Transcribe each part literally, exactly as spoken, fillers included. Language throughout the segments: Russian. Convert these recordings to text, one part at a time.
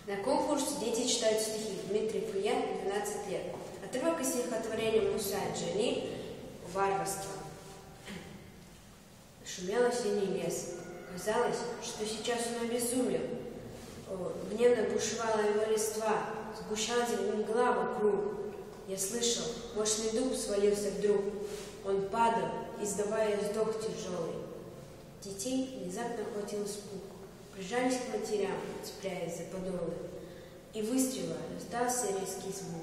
На конкурсе дети читают стихи. Дмитрий Фуян, двенадцать лет. Отрывок из стихотворения Муса Джани «Варварство». Шумел осенний лес. Казалось, что сейчас он обезумел. Гневно бушевала его листва, сгущалась мгла вокруг. Я слышал, мощный дуб свалился вдруг. Он падал, издавая вздох тяжелый. Детей внезапно охватил испуг. Прижались к матерям, цепляясь за подолы. И выстрела раздался резкий звук,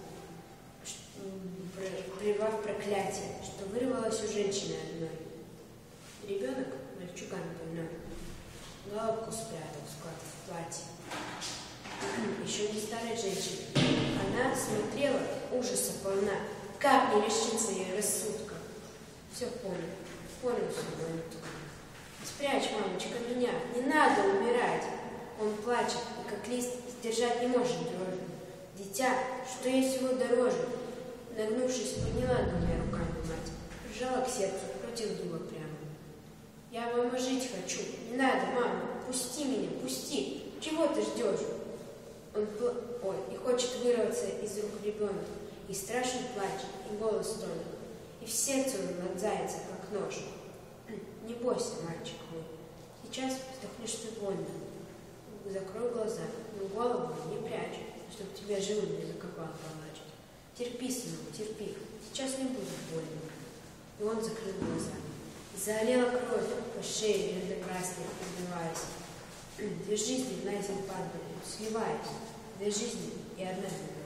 прервав проклятие, что вырвалось у женщины одной. Ребенок, мальчуган больной, головку спрятал в склад в платье. Еще не старая женщина. Она смотрела, ужаса полна, как не лишиться ее рассудка. Все понял, понял все малютка. Спрячь, мамочка, меня, не надо умирать. Он плачет, и как лист сдержать не может дрожи. Дитя, что есть его дороже. Нагнувшись, подняла двумя руками мать, прижала к сердцу, против дула прямо. Я мама жить хочу, не надо, мама, пусти меня, пусти. Чего ты ждешь? Он пл... Ой, и хочет вырваться из рук ребенка, и страшный плач, и голос тонет, и в сердце он вонзается, как нож. Не бойся, мальчик мой, сейчас вздохнешь ты больно. Закрой глаза, но голову не прячь, чтоб тебя живым не закопал палач. Терпи, сынок, терпи, сейчас не будет больно. И он закрыл глаза. Залила кровь по шее, ярко-красной, подбиваясь. Две жизни на землю падали, сливаясь. Две жизни и одна